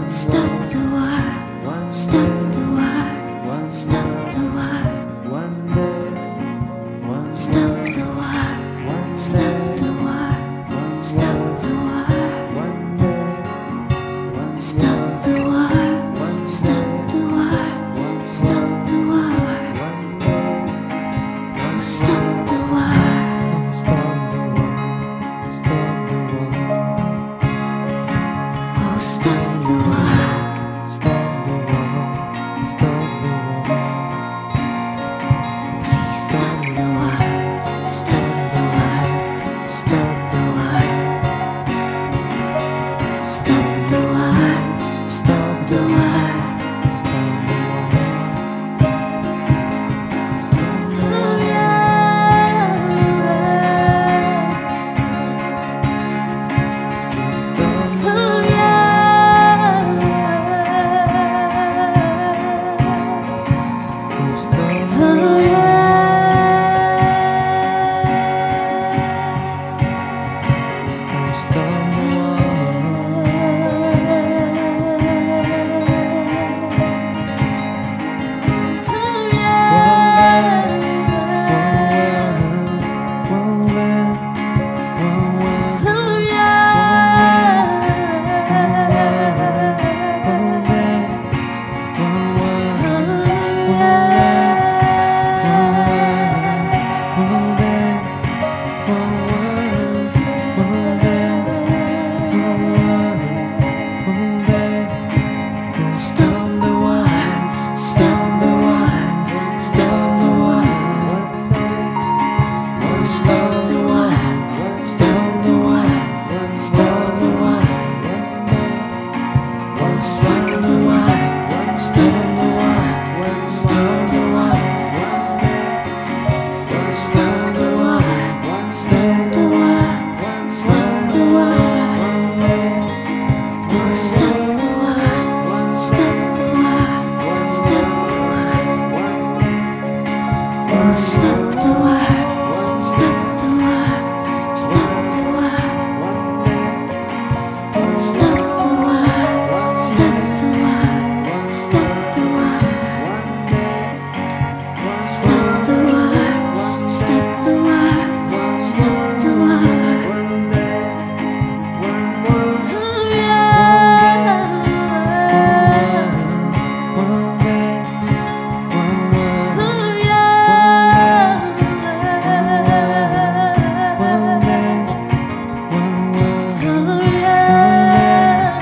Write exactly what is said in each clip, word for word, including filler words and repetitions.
Stop the war, stop the war, stop the war. Stop the war, stop the war, stop the war. Stop the war, stop the war, stop the war. Oh, stop the war. Stop the war, stop the war. Oh, stop the war. Stop the war, stop the war. Please stop the war, stop the war, stop the war. Stop the war, stop the war. Stop the war. Stop the Oh, war. yeah. Stop the Oh, war. yeah. Stop the Oh, war. yeah. Stop the war. Stop the war, stop the war, stop the war. Oh, stop the war, stop the war, stop the war. Oh, stop the war, stop the war, stop the war. Stop the war, stop the war, stop the war. Oh, stop the war, stop the war, stop the war. Oh, stop the war, stop the war, stop the war. Stop the war, stop the war, stop the war. Stop the war, stop the war, stop the war. Oh, yeah. Oh, yeah. Oh, yeah.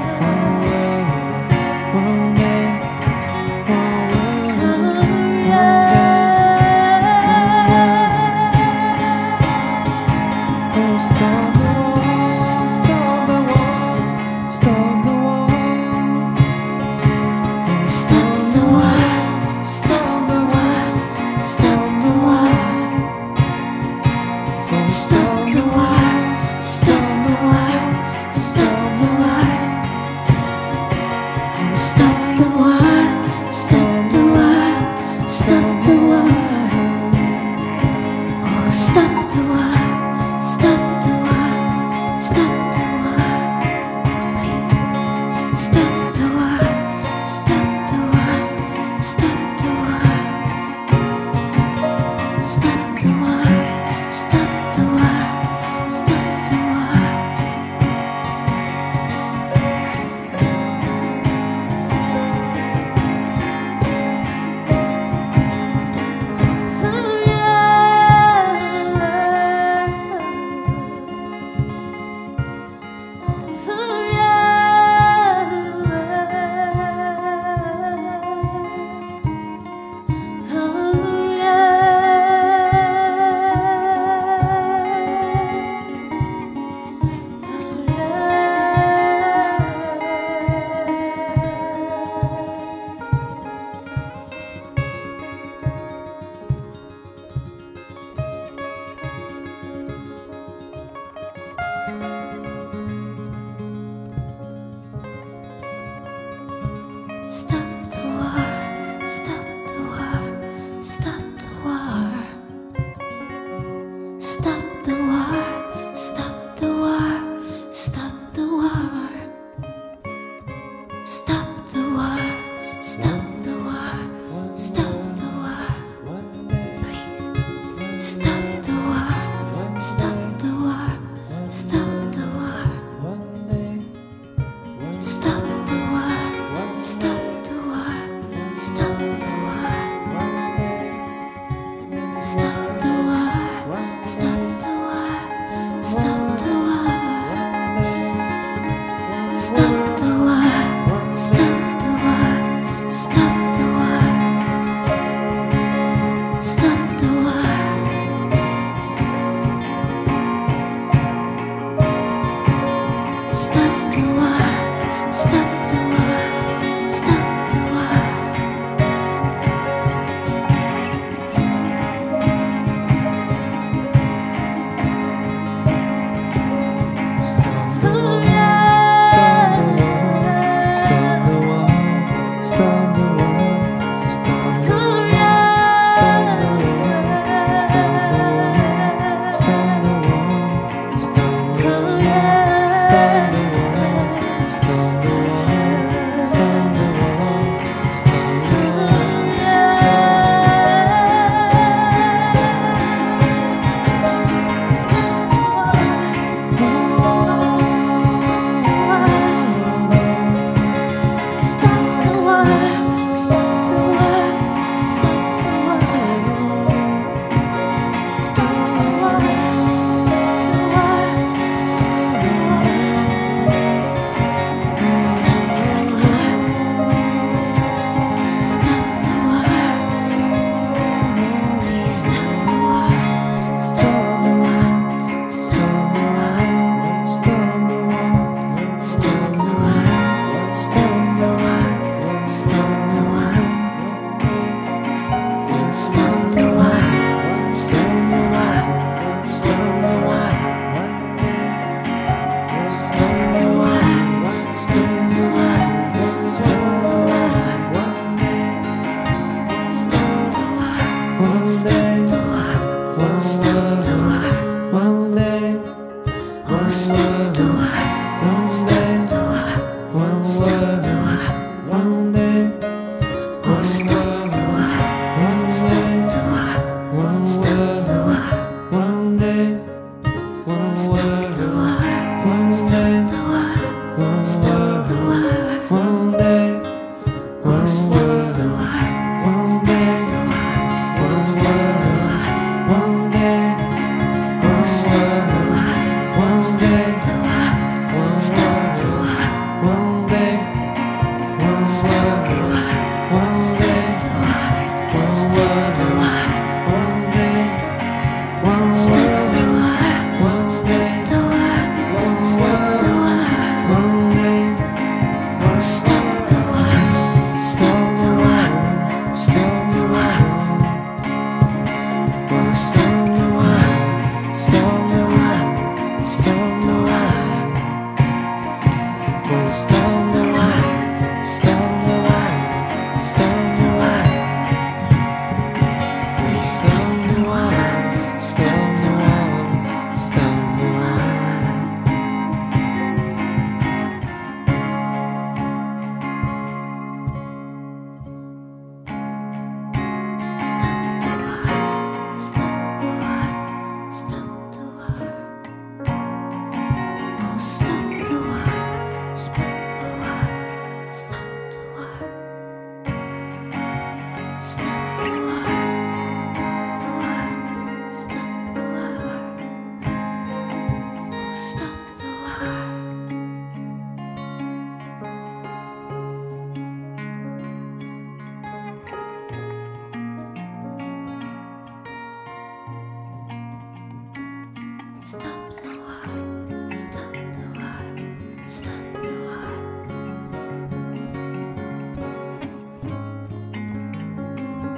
Stop the war, stop the war, stop the war. Stop the war, stop the war, stop the war. Stop the war, stop the war, stop the war. Stop the war, stop the war, stop the war. Oh, stop the war, stop the war, stop the war. Please stop the war, stop the war, stop the war. Stop the war, stop the war, stop the war. Oh, yeah. Oh, yeah. Oh, Stop the war, stop the war, stop the war. Stop the war, stop the war, stop the war. Stop the war, stop the war, stop the war. Please, stop the war, stop the war, stop the war. Stop the war, stop the war, stop the war. Stop the war, stop the war, stop the war. Stop the war, stop the war, stop the war. Stop the war. Stop the war, stop the war, stop the war. Stop the war. Stop the war, stop the war, stop the war. Stop the war, stop the war, stop the war. Stop the war, stop the war, stop the war. One day, Oh, stop the war, stop the war, stop the war. one day, Oh, stop the war, stop the war, stop the war. one day, Stop the war, stop the war, stop the war. one day, Oh, stop the war, stop the war, stop the war. one day, Oh, stop the war, stop the war, stop the war. one day, Stop the war, stop the war, stop the war. one day, one Stop the war, stop the war, stop the war. one day, Oh, stop the war, stop the war, stop the war. Oh, stop the war, stop the war, stop the war. Oh, stop the war, stop the war, stop the war. Please stop the war, stop the war, stop the war. Stop the war, stop the war, stop the war. Oh, stop the war, stop the war, stop the war. Stop the war, stop the war, stop the war. Oh, stop the war. Stop the war, stop the war, stop the war.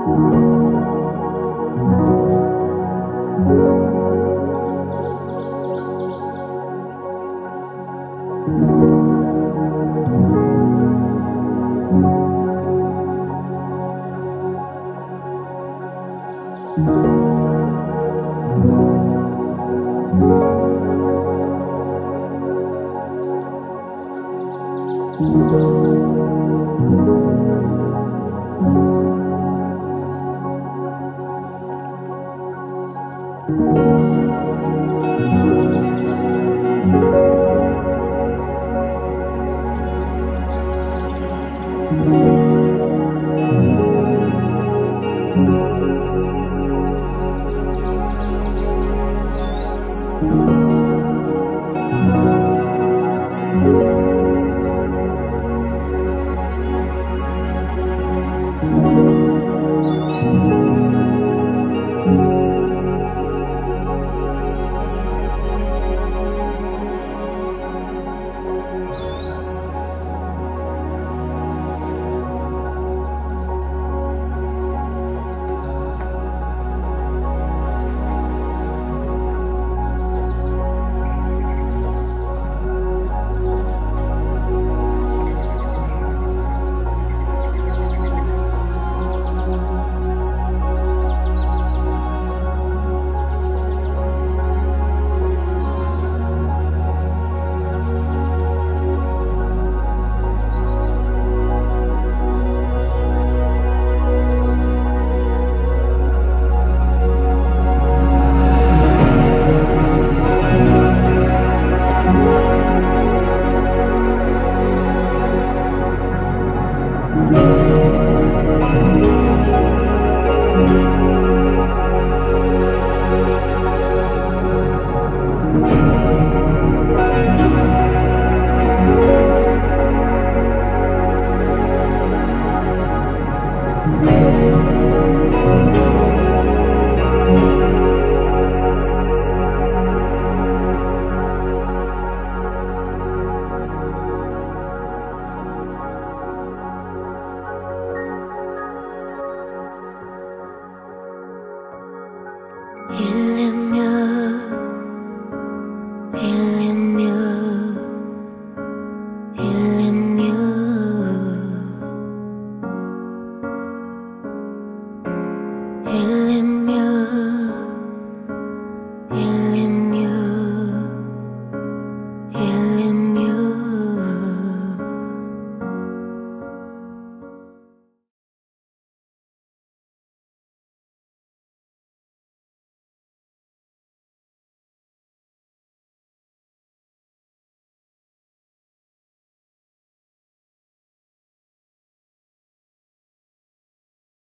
Thank you.